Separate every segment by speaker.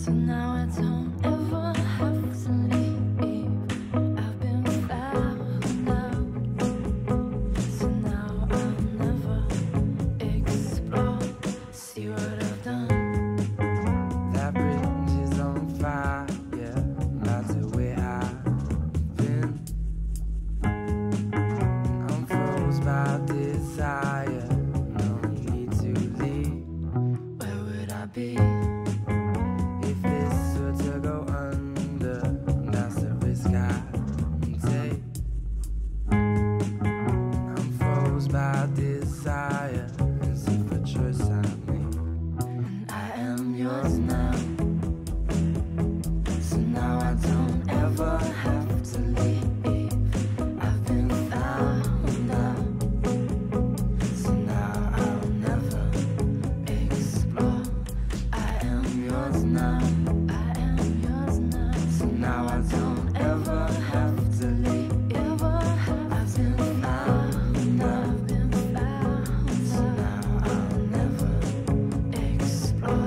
Speaker 1: So now I don't ever have to leave. I've been found out. So now I'll never explore. See what I've done.
Speaker 2: That bridge is on fire, yeah, that's the way I've been. I'm froze by desire, no need to leave.
Speaker 1: Where would I be?
Speaker 2: If this were to go under, that's the risk I take. I'm froze by desire, it's a choice I made.
Speaker 1: And I am yours now. So now I don't ever have to leave. I've been found out. So now I'll never explore. I am yours now. I am yours now. So now I don't ever have to leave. I've been found out. So now I'll never explore.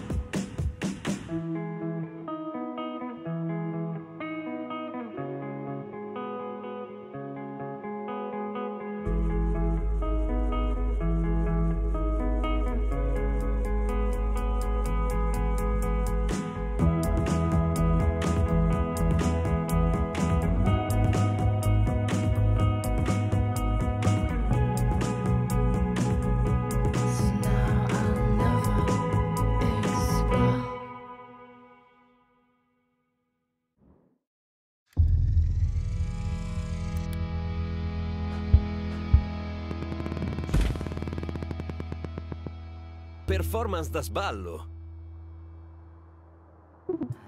Speaker 1: So now I'll never explore.
Speaker 3: Performance da sballo.